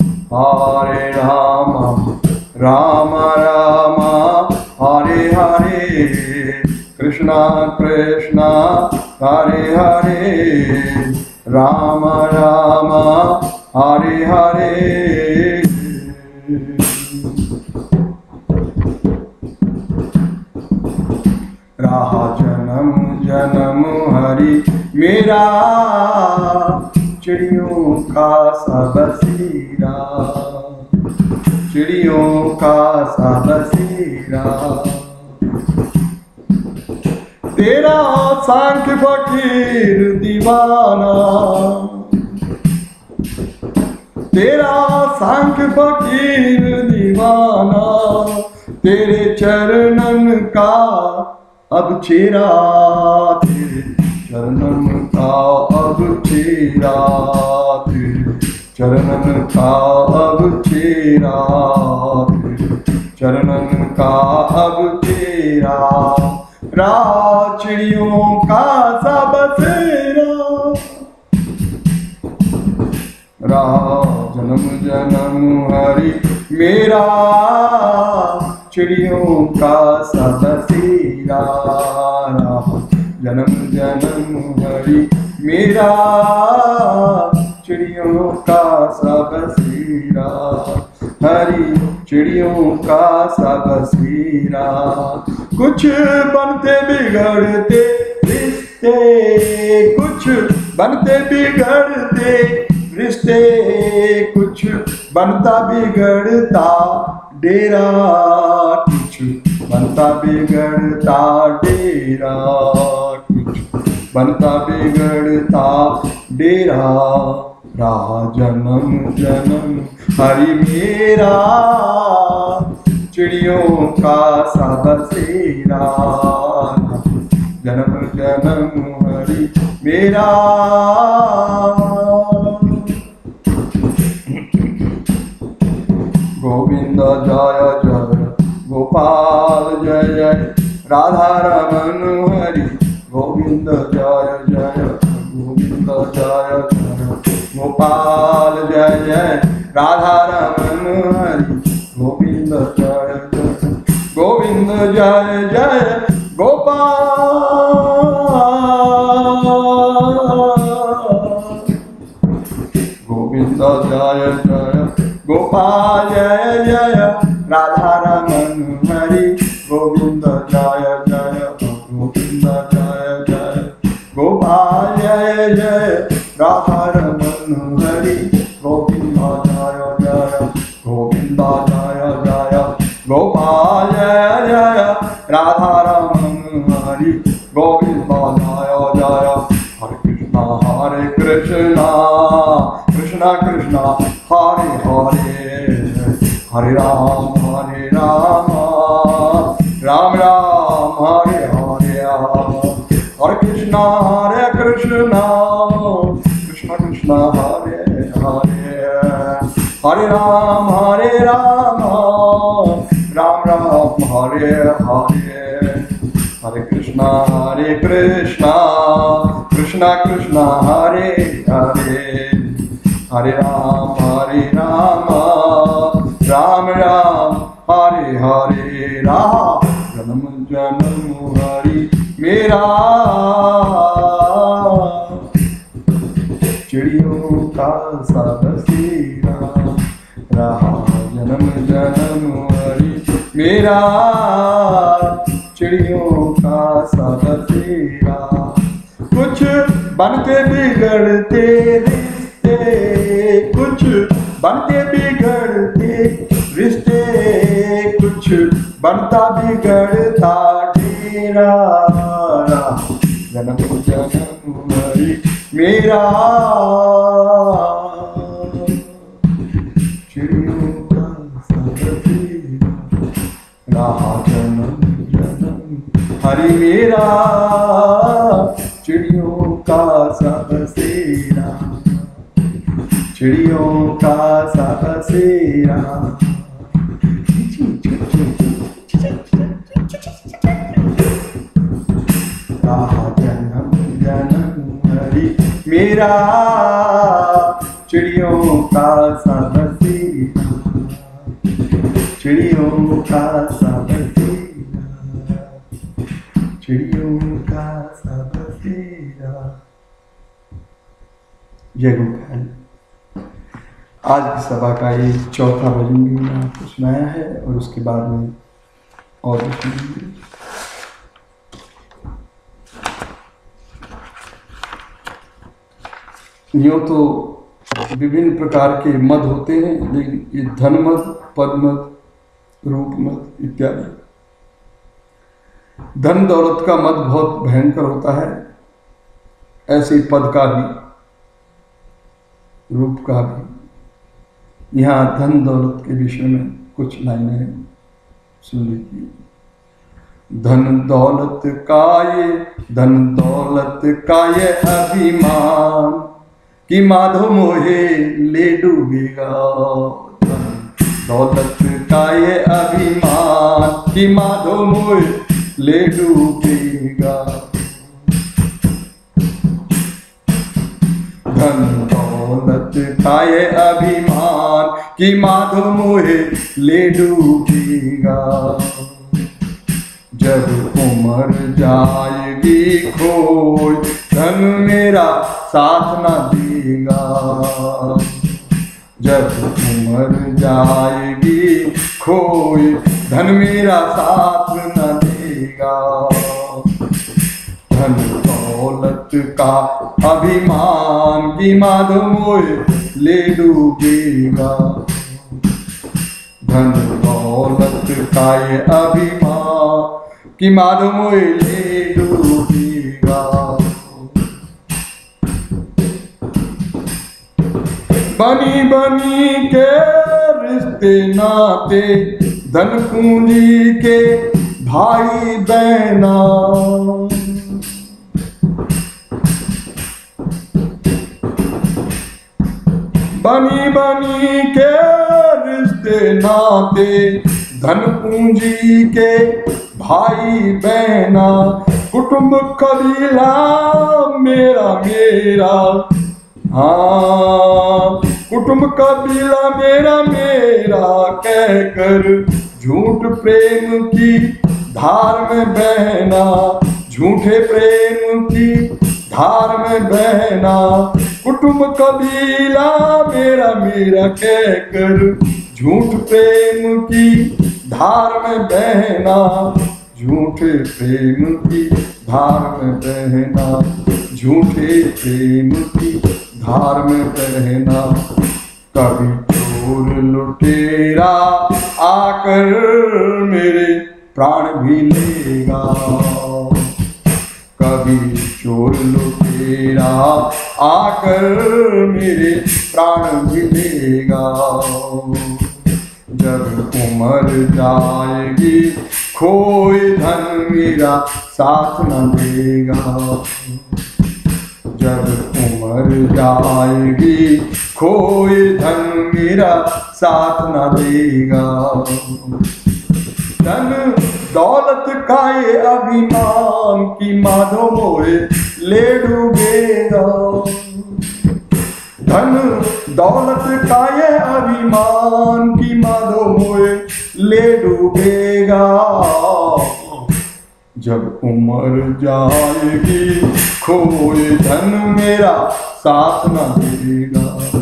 राम राम हरे हरे, कृष्णा कृष्णा हरे हरे, राम राम हरे हरे। रहा जन्म जन्म हरि मेरा, चिड़ियों का सा बसेरा, चिड़ियों का सा बसेरा, तेरा सांख्य फकीर दीवाना, तेरा सांख्य फकीर दीवाना, तेरे चरणन का अब चेरा, तेरे चरणन का अब चेरा, तेरे चरणन का अब चेरा, तेरे चरणन का अब चेरा, चिड़ियों का सा बसेरा, जन्म जन्म हरि मेरा, चिड़ियों का सा बसेरा, जन्म जन्म हरि मेरा, चिड़ियों का सा बसेरा, हरि चिड़ियों का सा बसेरा। कुछ बनते बिगड़ते रिश्ते, कुछ बनते बिगड़ते रिश्ते, कुछ बनता बिगड़ता डेरा, कुछ बनता बिगड़ता डेरा, कुछ बनता बिगड़ता डेरा। रहा जन्म जन्म हरि मेरा, चिड़ियों का सा बसेरा, जन्म जन्म हरि मेरा। गोविंद जय जय गोपाल जय जय राधा रमन हरि, गोविंद जय जय गोविंद जय जय गोपाल जय जय राधा रमन हरि, गोविंद जय जय गोविंद जय जय गोपाल, गोविंद जय जय गोपाल जय जय राधा रमन हरि, गोविंद जय जय गोविंद जय जय गोपाल जय जय राधा रमन हरि, गोविंद जय जय गोविंद जय जय गोपाल जय जय राधा रमन हरि, गोविंद जय जय। हरे कृष्णा कृष्णा कृष्णा हरे हरे, हरे राम राम राम हरे हरे, हरे कृष्णा कृष्णा कृष्णा हरे हरे, हरे राम राम राम हरे हरे, हरे कृष्णा कृष्णा कृष्णा हरे हरे, हरे राम राम राम हरे हरे। राम जन्म जन्म हरि मेरा, चिड़ियों का सा बसेरा, रहा जन्म जन्म हरि मेरा, चिड़ियों का सा बसेरा। कुछ बनते बिगड़ते रिश्ते, कुछ बनते बिगड़ते रिश्ते, कुछ बनता बिगड़ता डेरा, जन्म जन्म हरि मेरा, चिड़ियों का सा बसेरा, रहा जन्म जन्म हरि मेरा, चिड़ियों का सा बसेरा, चिड़ियों का सा बसेरा। जन्म जन्म हरि मेरा, चिड़ियों का सा बसेरा, चिड़ियों का सा बसेरा, चिड़ियों का सा बसेरा। जय गोपाल। आज की सभा का ये चौथा भजन भी मैंने आपको सुनाया है और उसके बाद में और भी सुनेंगे। यूँ तो विभिन्न प्रकार के मद होते हैं, लेकिन ये धन मद, पद मद, रूप मद इत्यादि। धन दौलत का मद बहुत भयंकर होता है, ऐसे ही पद का भी, रूप का भी। यहाँ धन दौलत के विषय में कुछ लाइनें सुन लीजिए। धन दौलत का ये अभिमान कि माधो मोहे ले डूबेगा। धन दौलत का ये अभिमान कि माधो मोहे ले डूबेगा। धन दौलत का ये अभिमान कि माधो मोहे ले डूबेगा। जब उम्र जाएगी खोई धन मेरा साथ न देगा। जब उम्र जाएगी खोई धन मेरा साथ न देगा। धन दौलत का अभिमान की माधो मोहे ले डूबेगा। धन दौलत का ये अभिमान कि माधो मोहे ले डूबेगा। बनी बनी के रिश्ते नाते धन पूंजी के भाई बहना। बनी बनी के रिश्ते नाते धन पूंजी के भाई बहना। कुटुंब कबीला मेरा मेरा, हाँ कुटुंब कबीला मेरा मेरा कहकर झूठ प्रेम की धार में बहना। झूठे प्रेम की धार में बहना। कुटुंब कबीला मेरा मेरा कहकर झूठ प्रेम की धार में बहना। झूठे प्रेम की धार में बहना। झूठे प्रेम की धार में बहना। कभी चोर लुटेरा आकर मेरे प्राण भी लेगा। कभी चोर लुटेरा आकर मेरे प्राण भी लेगा। जब उम्र जाएगी खोई धन मेरा साथ न देगा। जब उम्र जाएगी खोई धन मेरा साथ न देगा। धन दौलत का ये अभिमान की माधो मोहे ले डूबेगा। धन दौलत का ये अभिमान की माधो मोहे ले डूबेगा। जब उम्र जाएगी खोए धन मेरा साथ न देगा।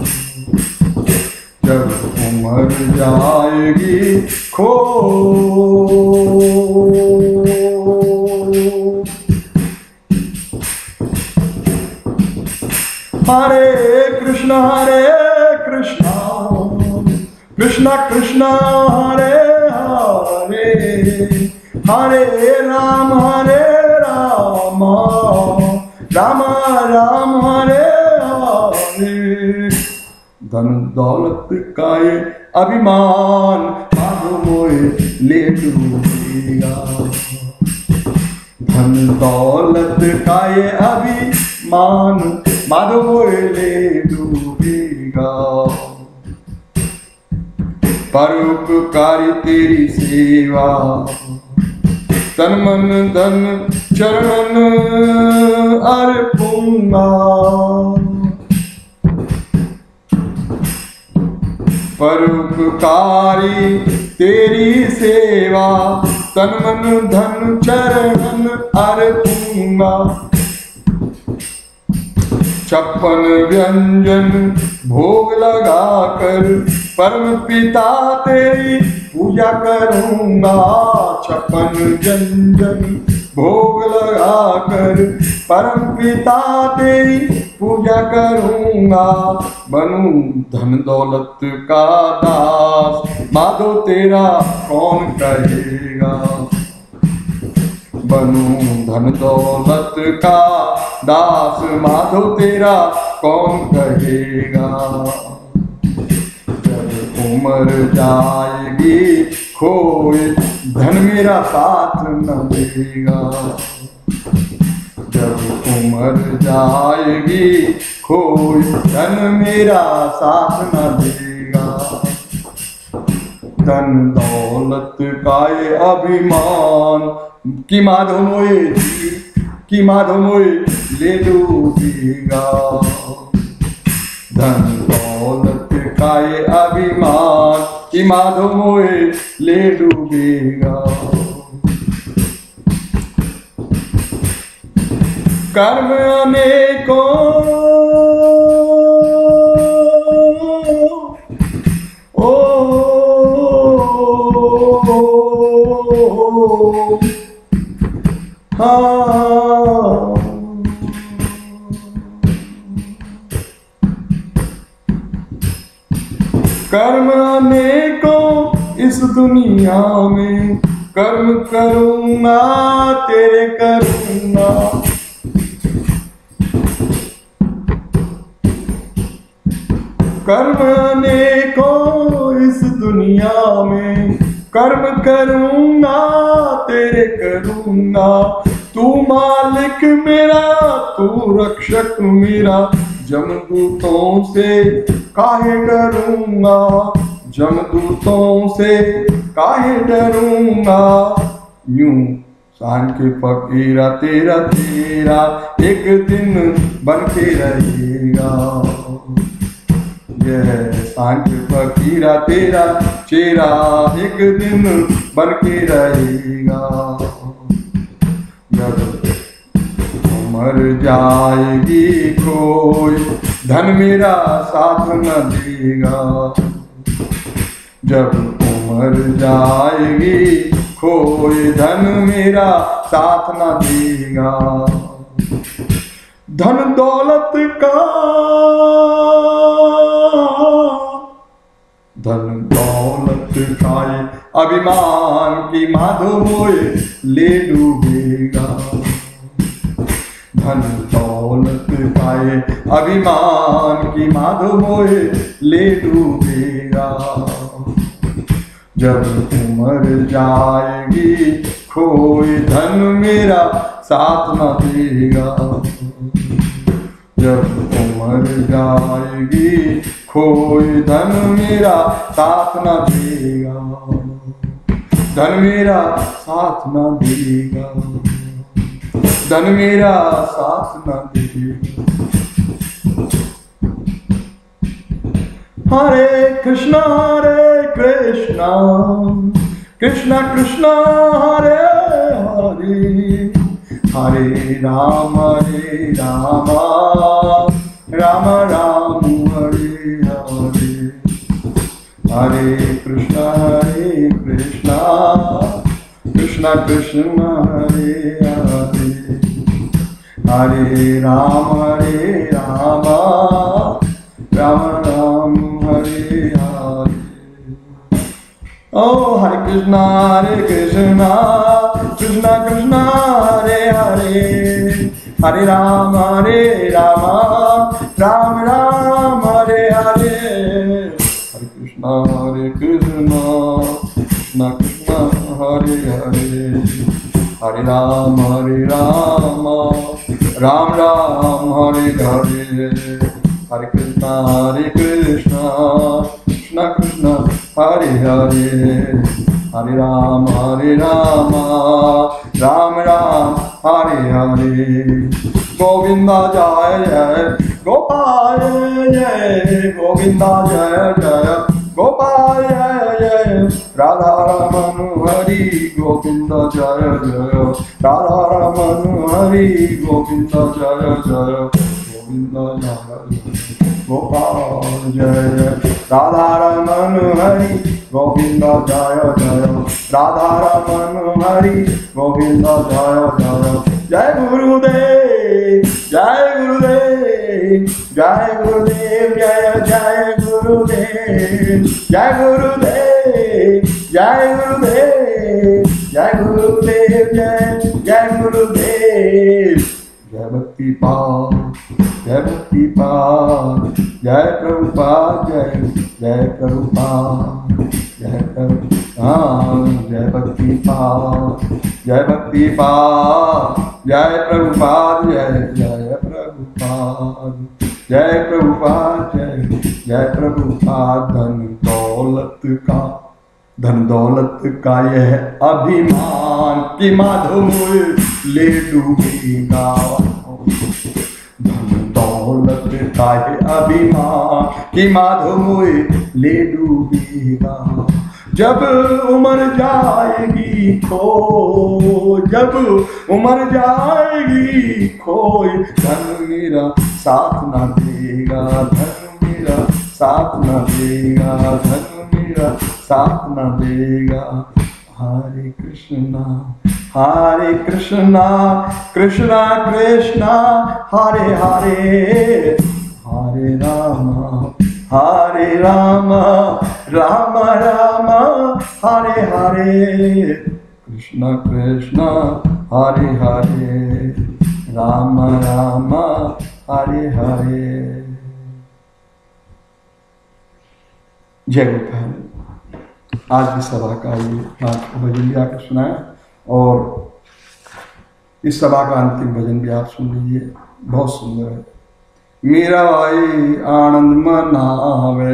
जब उम्र जाएगी खो। हरे कृष्णा कृष्णा कृष्णा हरे हरे, हरे राम राम राम हरे हरे। धन दौलत का ये अभिमान माधो मोहे ले डूबेगा। धन दौलत का ये अभिमान माधो मोहे ले डूबेगा। परोपकारी तेरी सेवा तन मन धन चरण अर्पूंगा। परोपकारी तेरी सेवा तन मन धन चरण अर्पूंगा। 56 व्यंजन भोग लगाकर परम पिता तेरी पूजा करूंगा। 56 व्यंजन भोग लगाकर परम पिता तेरी पूजा करूंगा। बनूं धन दौलत का दास माधो तेरा कौन कहेगा। बनूं धन दौलत का दास माधो तेरा कौन कहेगा। जब उम्र जाएगी खोए धन मेरा साथ न देगा। जब उम्र जाएगी खोए धन मेरा साथ न देगा। धन दौलत का ये अभिमान कि माधो मोहे ले डूबेगा। धन का ये अभिमान कि माधो मोए ले डूबेगा। कर्म अनेकों ओ हाँ कर्म अनेकों इस दुनिया में, कर्म करूँगा तेरे करूँगा। कर्म अनेकों इस दुनिया में, कर्म करूँगा तेरे करूँगा। तू मालिक मेरा, तू रक्षक मेरा, जमदूतों से काहे डरूंगा, जमदूतों से काहे डरूंगा। यूं सांख्य फकीरा तेरा तेरा एक दिन बन के रहेगा। यह सांख्य फकीरा तेरा चेहरा एक दिन बन के रहेगा। जब मर जाएगी कोई धन मेरा साथ न देगा। जब उमर जाएगी कोई धन मेरा साथ न देगा। धन दौलत का, धन दौलत का ये अभिमान की माधो मोए ले डूबेगा। धन दौलत पाए अभिमान की माधो मोए ले डूबेगा। जब उमर जाएगी कोई धन मेरा साथ न देगा। जब उमर जाएगी कोई धन मेरा साथ न देगा। धन मेरा साथ न देगा, धन मेरा साथ न देगा। हरे कृष्णा कृष्णा कृष्णा हरे हरे, हरे राम राम राम हरे हरे। हरे कृष्णा कृष्णा कृष्णा हरे हरे, हरे राम राम राम हरे हरे। ओ हरे कृष्णा कृष्णा कृष्णा हरे हरे, हरे राम राम राम हरे हरे। हरे कृष्णा कृष्णा कृष्णा हरे हरे, हरे राम राम राम हरे हरे। हरे कृष्णा कृष्णा कृष्णा हरे हरे, हरे राम राम राम हरे हरे। गोविंदा जय जय गोपाल जय, गोविंदा जय जय गोपाल जय जय। राधा रमन हरि गोविंदा जय जय, राधा रमन हरि गोविंदा जय जय। गोविंदा जय गोपाल जय जय, राधा रमन हरि गोविंदा जय जय, राधा रमन हरि गोविंदा जय जय। जय गुरुदेव जय गुरुदेव, जय गुरुदेव जय जय गुरुदेव, जय गुरुदेव जय गुरुदेव, जय गुरुदेव जय गुरुदेव। जय भक्ति पाद, जय भक्ति पाद, जय प्रभुपाद जय प्रभुपाद, जय प्रभुपाद, जय भक्ति पाद, जय भक्ति पाद, जय प्रभुपाद जय प्रभुपाद, जय प्रभुपाद जय प्रभुपाद। धन दौलत का यह अभिमान कि माधो मोए ले डूबेगा। धन दौलत काहे अभिमान कि माधो मोए ले डूबेगा। जब उम्र जाएगी खो, जब उम्र जाएगी खोए, धन मेरा साथ न देगा, धन मेरा साथ न देगा, धन मेरा साथ न देगा। हरे कृष्णा कृष्णा कृष्णा हरे हरे, हरे राम राम राम हरे हरे, कृष्णा कृष्णा हरे हरे, राम राम हरे हरे। जय गोपाल। आज की सभा का ये आपको भजन भी आपको सुनाया और इस सभा का अंतिम भजन भी आप सुन लीजिए, बहुत सुंदर है। मेरा भाई आनंद मनावे।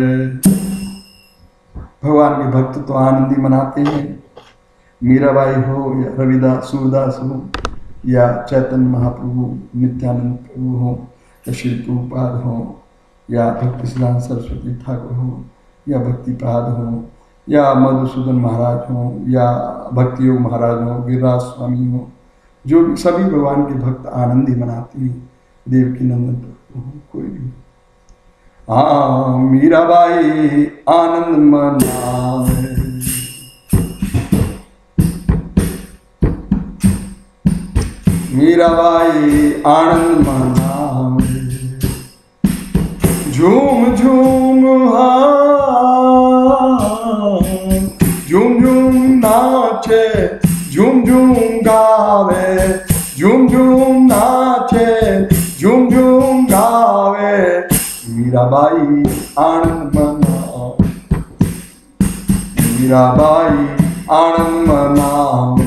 भगवान के भक्त तो आनंद ही मनाते हैं। मीराबाई हो या रविदास सूरदास हो या चैतन्य महाप्रभु नित्यानंद प्रभु हो या श्री प्रभुपाद हो या भक्ति सिद्धांत सरस्वती ठाकुर हो या भक्तिपाद हो या मधुसूदन महाराज हो या भक्ति योग महाराज हो, गिरिराज स्वामी हो, जो भी सभी भगवान के भक्त आनंद ही मनाते हैं। देवकी नंदन प्रभु हो, कोई भी। हाँ, मीराबाई आनंद मनावे। मीराबाई आनंद मनावे। झूम झूम झूम झूम नाचे, झूम झूम गावे, झूम झूम नाचे, झूम झूम गावे। मीराबाई आनंद मनावे। मीराबाई आनंद मनावे।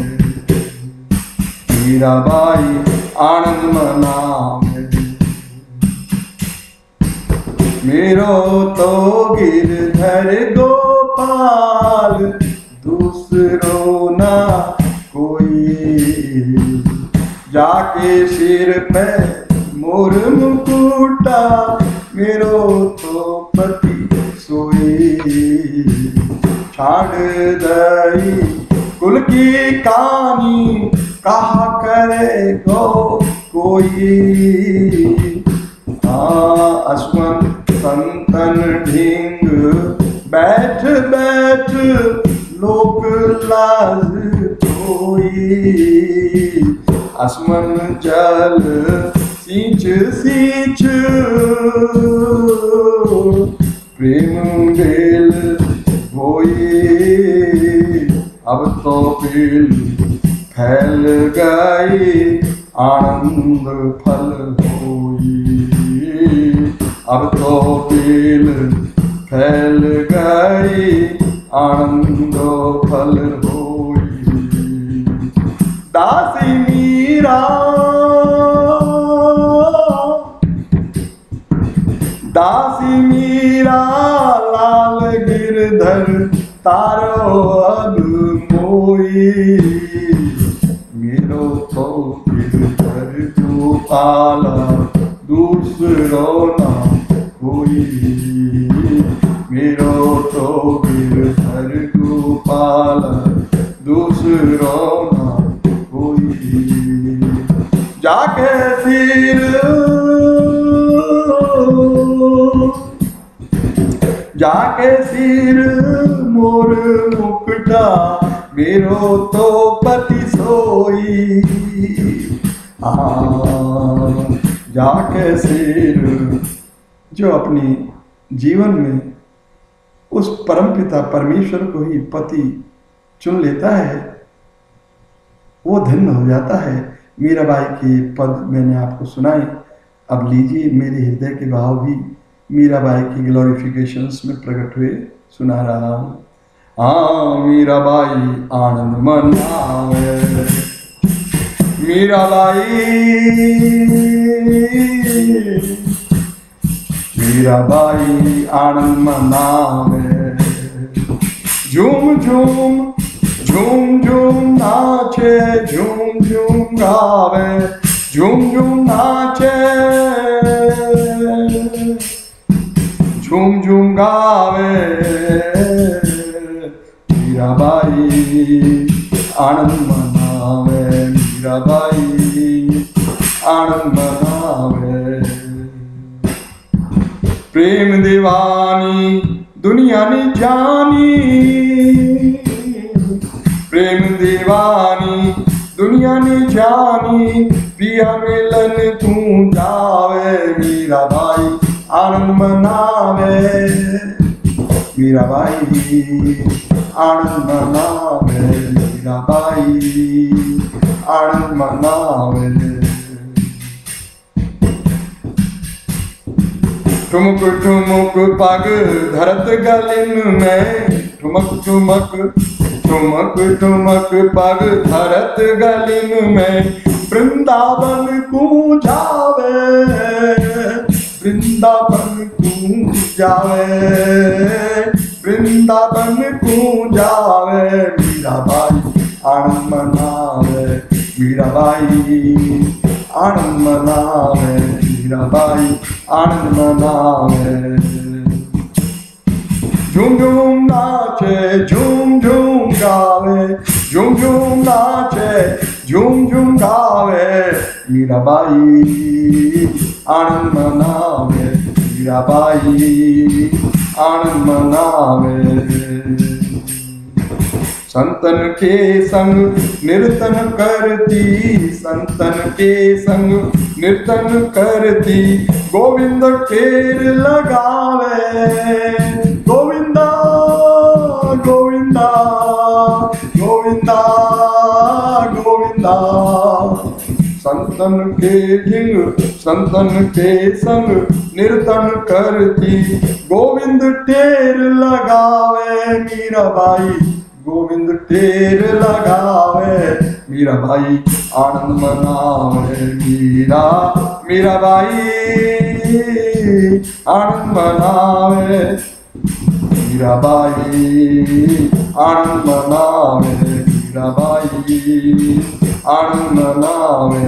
मीराबाई आनंद मनावे। मेरो तो गिरधर गोपाल, दूसरो ना कोई। जाके सिर पे मोर मुकुटा, मेरो तो पति सोई। छाड़ दई कुल की कहानी, कहा करे गो कोई। अश्वन संतन ढींग, बैठ बैठ लोक लाज कोई। आसमन जल सींच सींच, प्रेम बेल होई। अब तो बेल फैल गई, आनंद फल होई। अब तो बेल फैल गई, आनंद फल होई। दासी मीरा, दासी मीरा लाल गिरधर तारो अब मोई। मेरो तो गिरधर गोपाला, दूसरो ना कोई। मेरो तो गिरधर गोपाला, दूसरो ना कोई। जाके सिर, जाके सिर मोर मुकुटा, मेरो तो पति सोई। जाके सिर, जो अपनी जीवन में उस परमपिता परमेश्वर को ही पति चुन लेता है, वो धन्य हो जाता है। मीराबाई के पद मैंने आपको सुनाए। अब लीजिए, मेरे हृदय के भाव भी मीराबाई की ग्लोरिफिकेशंस में प्रकट हुए, सुना रहा हूँ। हाँ, मीराबाई आनंद मनावे। मीराबाई, मीराबाई आनंद मनावे। झूम झूम झूम झूम नाचे, झूम झूम गावे, झूम झूम नाचे। गावे मीराबाई आनंद मनावे मीराबाई आनंद मनावे। प्रेम दीवानी दुनिया ने जानी प्रेम दीवानी दुनिया ने जानी पिया मिलन तू जावे मीराबाई आनंद मनावे मीराबाई आनंद मनावे मीराबाई आनंद मनावे। ठुमक ठुमक पग धरत गलिन में ठुमक ठुमक ठुमक ठुमक पग धरत गलिन में वृंदावन को जावे वृंदावन को जावे वृंदावन को जावे मीराबाई आनंद मनावे मीराबाई आनंद मनावे मीराबाई आनंद मनावे। झूम झूम नाचे झूम झूम गावे झूम झूम नाचे झूम झूम गावे मीराबाई आनंद मनावे मीराबाई आनंद मनावे। संतन के संग निर्तन करती संतन के संग निर्तन करती गोविंद टेर लगावे गोविंदा गोविंदा गोविंदा गोविंदा। संतन के जिंग संतन के संग निर्तन करती गोविंद टेर लगावे मीराबाई गोविंद टेर लगावे मीराबाई आनंद मनावे मीराबाई आनंद मनावे मीराबाई आनंद मनावे मीराबाई आनंद मनावे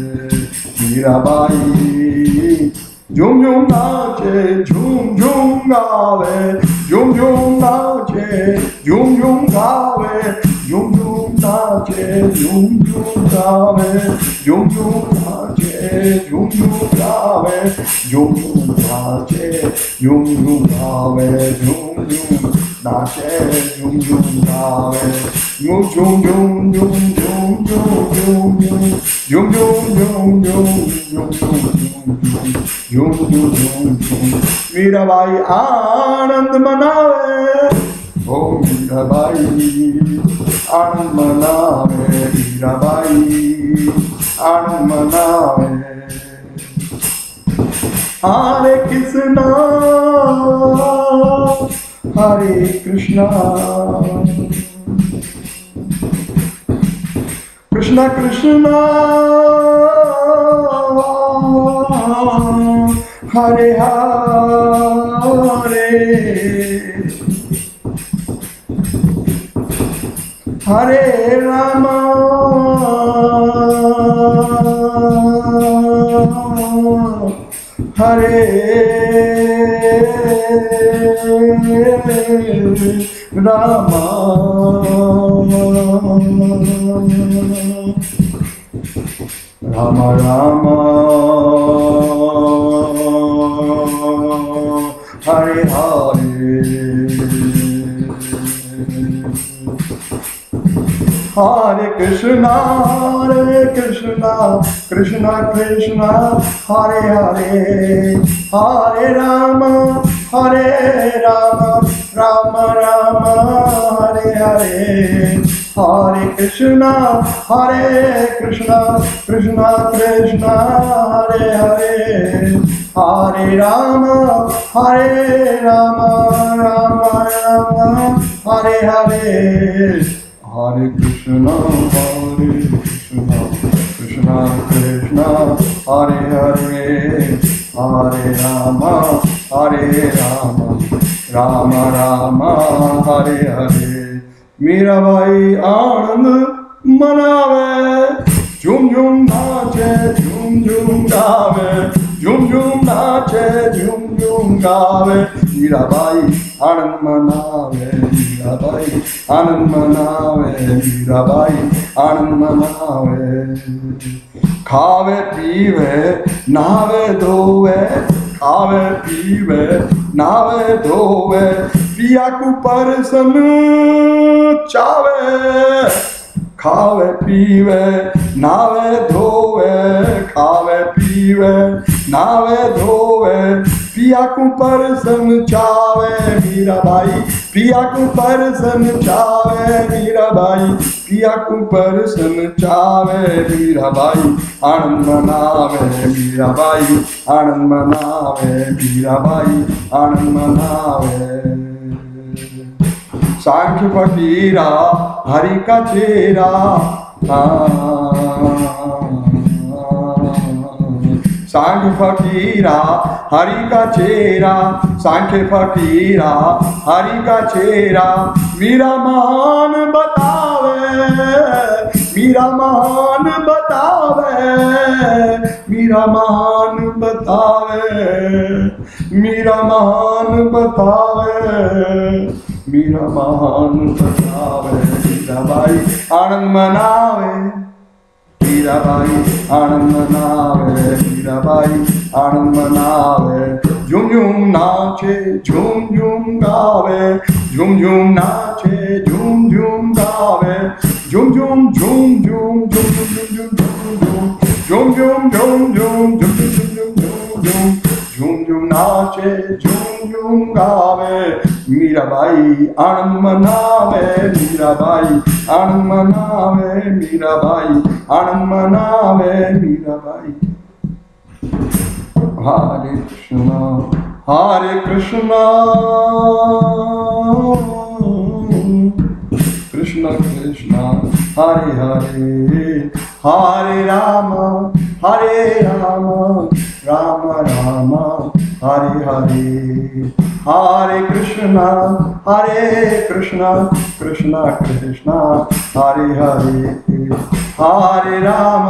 मीराबाई। झूम झूम नाचे झूम झूम गावे झूम झूम नाचे झूम झूम गावे झूम झूम नाचे झूम झूम गावे झूम झूम नाचे झूम झूम गावे झूम झूम नाचे झूम झूम गावे झूम झूम नाचे झूम झूम गावे झूम झूम झूम झूम झूम झूम झूम झूम झूम झूम झूम झूम। मीराबाई आनंद मनावे ओ मीराबाई आनंद मनावे मीराबाई आनंद मनावे। हरे कृष्णा हरे कृष्णा कृष्णा कृष्णा हरे हरे हरे राम हरे राम राम राम हरे हरे हरे कृष्णा कृष्णा कृष्णा हरे हरे हरे राम राम राम हरे हरे हरे कृष्णा कृष्णा कृष्णा हरे हरे हरे राम राम राम हरे हरे हरे कृष्णा कृष्णा कृष्णा हरे हरे हरे राम राम राम हरे हरे। मीराबाई आनंद मनावे झूम झूम नाचे झूम झूम गावे झूम झूम नाचे झूम झूम गावे मीराबाई आनंद मनावे, मीराबाई आनंद मनावे, मीराबाई आनंद मनावे। खावे पीवे नहावे धोवे, खावे पीवे नहावे धोवे, पिया को परसन चावे। खावे पीवे नहावे धोवे, खावे पीवे नहावे धोवे, पिया को परसन चावे। मीराबाई पिया को परसन चावे, मीराबाई पिया को परसन चावे। मीराबाई आनंद मनावे, मीराबाई आनंद मनावे, मीराबाई आनंद मनावे। सांख्य फकीरा हरि का चेहरा, सांख्य फकीरा हरि का चेहरा, सांख्य फकीरा हरि का चेहरा, मीरा महान बतावे, मीरा महान बतावे, मीरा महान बतावे, मीरा महान बतावे, मीरा महान बतावे। मीराबाई आनंद मनावे, मीराबाई आनंद मनावे, मीराबाई आनंद मनावे। झूम झूम नाचे झूम झूम गावे, झूम झूम नाचे झूम झूम गावे, झूम झूम झूम झूम झूम झूम झूम झूम झूम झूम झूम झूम झूम झूम झूम झूम झूम नाचे झूम झूम गावे। मीराबाई आनंद मनावे, मीराबाई आनंद मनावे, मीराबाई आनंद मनावे, मीराबाई। हरे कृष्णा कृष्ण कृष्ण हरे हरे, हरे राम राम राम हरे हरे, हरे कृष्ण कृष्ण कृष्ण हरे हरे, हरे राम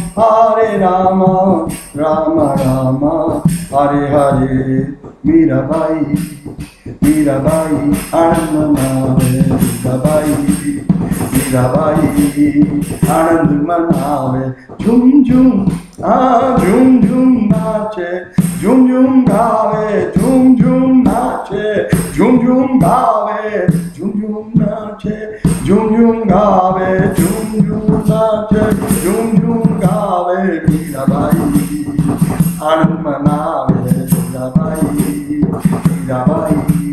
राम राम हरे हरे। मीराबाई मीराबाई आनंद मनावे, मीराबाई मीराबाई आनंद मनावे। झूम झूम झूम झूम नाचे, झूम झूम गावे, झूम झूम नाचे, झूम झूम गावे, झूम झूम नाचे, झूम झूम गावे, झूम झूम नाचे, झूम झूम गावे। मीराबाई आनंद मनावे, मीराबाई मीराबाई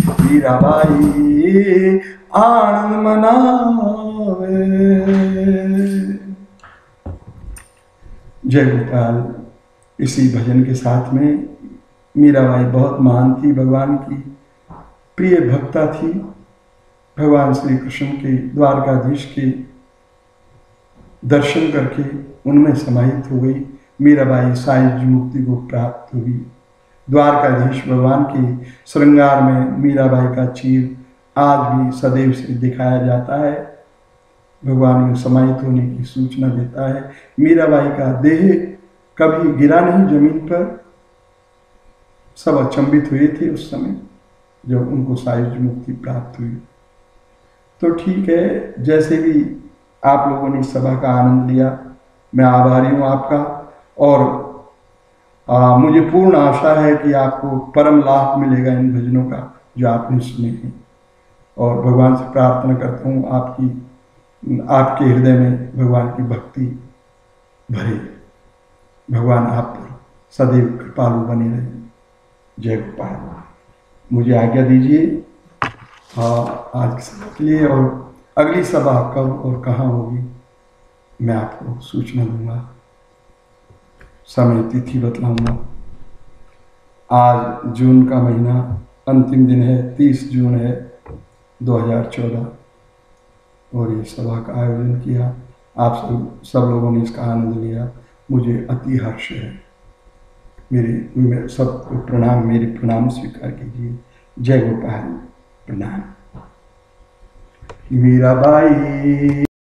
मीराबाई आनंद मनावे। जय गोपाल। इसी भजन के साथ में मीराबाई बहुत महान थी, भगवान की प्रिय भक्ता थी। भगवान श्री कृष्ण के द्वारकाधीश के दर्शन करके उनमें समाहित हो गई। मीराबाई साईं मुक्ति को प्राप्त हुई। द्वारकाधीश भगवान के श्रृंगार में मीराबाई का चीर आज भी सदैव से दिखाया जाता है, भगवान में समाहित होने की सूचना देता है। मीराबाई का देह कभी गिरा नहीं जमीन पर। सब अचंभित हुए थे उस समय जब उनको साईं मुक्ति प्राप्त हुई। तो ठीक है, जैसे भी आप लोगों ने इस सभा का आनंद लिया, मैं आभारी हूँ आपका। और मुझे पूर्ण आशा है कि आपको परम लाभ मिलेगा इन भजनों का जो आपने सुने हैं। और भगवान से प्रार्थना करता हूँ आपके हृदय में भगवान की भक्ति भरे, भगवान आप पर सदैव कृपालु बने रहे। जय गोपाल। मुझे आज्ञा दीजिए आज की सभा के लिए, और अगली सभा कब और कहाँ होगी मैं आपको सूचना दूंगा, समय तिथि बतलाऊंगा। आज जून का महीना अंतिम दिन है, 30 जून है 2014, और ये सभा का आयोजन किया। आप सब लोगों ने इसका आनंद लिया, मुझे अति हर्ष है। मेरे सबको प्रणाम, मेरे प्रणाम स्वीकार कीजिए। जय गोपाल। प्रणाम। मीराबाई।